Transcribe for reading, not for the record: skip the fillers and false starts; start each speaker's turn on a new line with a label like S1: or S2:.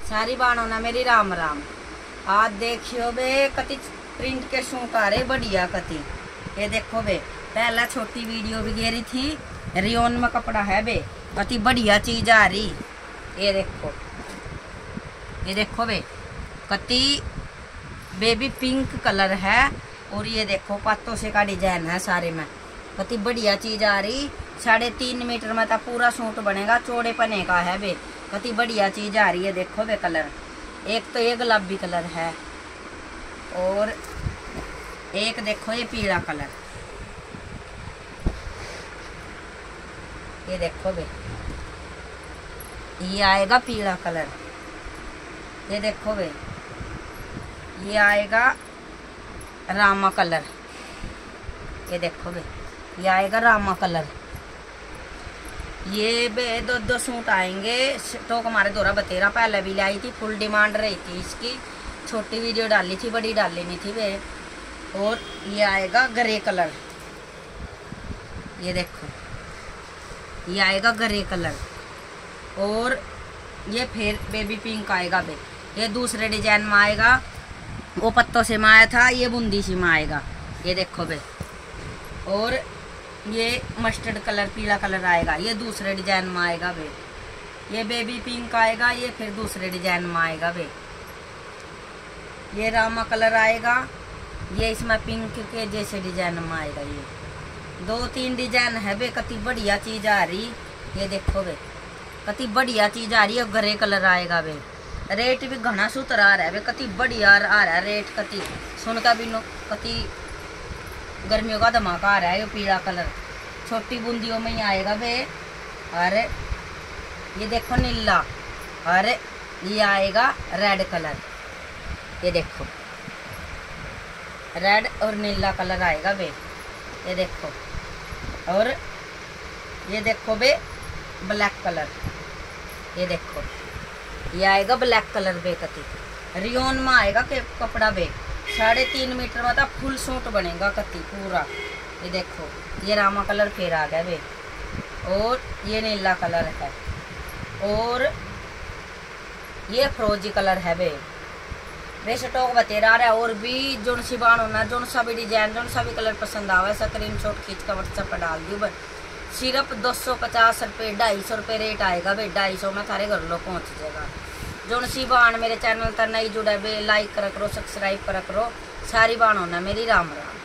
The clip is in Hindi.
S1: सारी बाणों ना मेरी राम राम। आज देखियो बे कति प्रिंट के सूट आ रहे बढ़िया कति। ये देखो बे पहला छोटी वीडियो भी गेरी थी, रियोन में कपड़ा है बे, कति बढ़िया चीज आ रही। ये देखो बे कति बेबी पिंक कलर है और ये देखो पत्तों से का डिजाइन है सारे में, कति बढ़िया चीज आ रही। 3.5 मीटर में तो पूरा सूट बनेगा, चौड़े पने का है बे, कति बढ़िया चीज आ रही है। देखो बे कलर, एक तो ये गुलाबी कलर है और एक देखो ये पीला कलर। ये देखो बे ये आएगा पीला कलर। ये देखो बे ये आएगा रामा कलर। ये देखो बे ये आएगा रामा कलर। ये बे दो सूट आएंगे तो हमारे दौरा बतेरा पहले भी लाई थी, फुल डिमांड रही थी इसकी, छोटी वीडियो डाली थी, बड़ी डाली नहीं थी बे। और ये आएगा ग्रे कलर। ये देखो ये आएगा ग्रे कलर और ये फिर बेबी पिंक आएगा बे। ये दूसरे डिजाइन में आएगा, वो पत्तों से में आया था, ये बूंदी सी में आएगा। ये देखो बे और ये मस्टर्ड कलर पीला कलर आएगा, ये दूसरे डिजाइन में आएगा बे। ये बेबी पिंक आएगा, ये फिर दूसरे डिजाइन में आएगा बे। ये रामा कलर आएगा, ये इसमें पिंक के जैसे डिजाइन में आएगा। ये 2-3 डिजाइन है बे, कति बढ़िया चीज आ रही। ये देखो बे कति बढ़िया चीज आ रही है। ग्रे कलर आएगा बे, रेट भी घना सूत्र आ रहा है बे, कति बढ़िया आ रहा है रेट। कति सुनका भी नो कति गर्मियों का धमाका आ रहा है। ये पीला कलर छोटी बूंदियों में ही आएगा बे। अरे ये देखो नीला, अरे ये आएगा रेड कलर। ये देखो रेड और नीला कलर आएगा बे। ये देखो और ये देखो बे ब्लैक कलर। ये देखो ये आएगा ब्लैक कलर बे, कति रियोन में आएगा के कपड़ा बे। 3.5 मीटर में तो फुल सूट बनेगा कति पूरा। ये देखो ये रामा कलर फिर आ गया बे और ये नीला कलर है और ये फ्रोजी कलर है बे। वैसे टॉक बतेरा रहा है और भी जोन सी बाण होना, जोन सा भी डिजाइन, जोन सा भी कलर पसंद आवे स्क्रीनशॉट खींच कर व्हाट्सएप पर डाल दियो बस। सिर्फ 250 रुपये 250 रुपये रेट आएगा बे। 250 में थारे घर लोग पहुँच जाएगा। जोन सी बाण मेरे चैनल तक नहीं जुड़ा बे, लाइक करा करो, सब्सक्राइब करा करो। सारी बाण होना मेरी राम राम।